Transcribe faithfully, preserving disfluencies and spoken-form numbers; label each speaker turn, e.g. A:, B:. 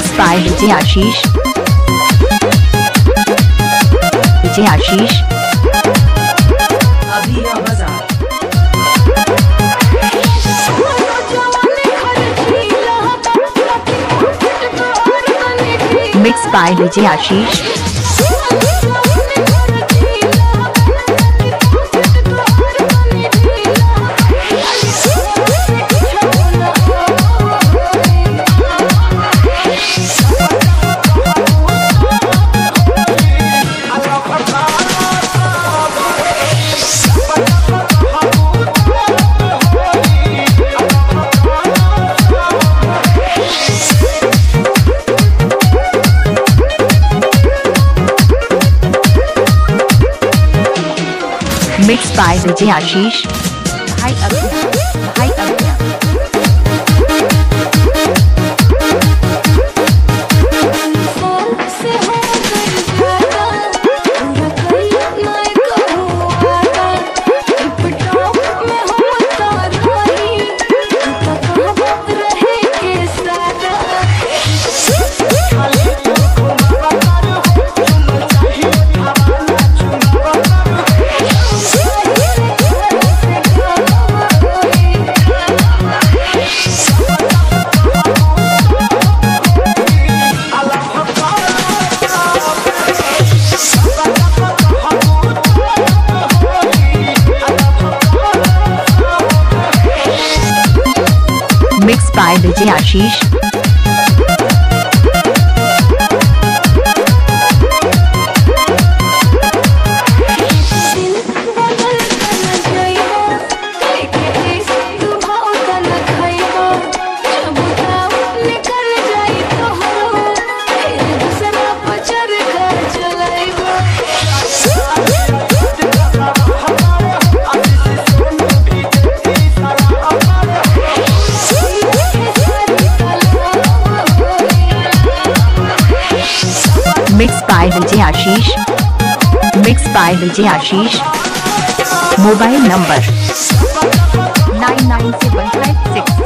A: Mixed by Vijay Ashish Vijay Ashish Mixed by Vijay Ashish Mixed by Vijay आशीष भाई अभिया भाई अभिया Mixed by Vijay Ashish Mixed by Vijay Ashish Mixed by Vijay Ashish mobile number nine nine seven five six